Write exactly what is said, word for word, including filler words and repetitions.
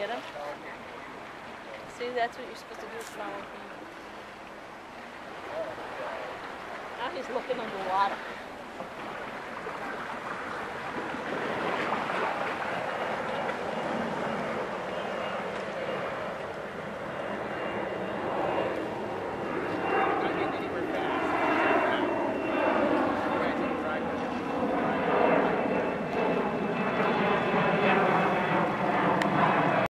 get him? See, that's what you're supposed to do is follow him. Now he's looking underwater.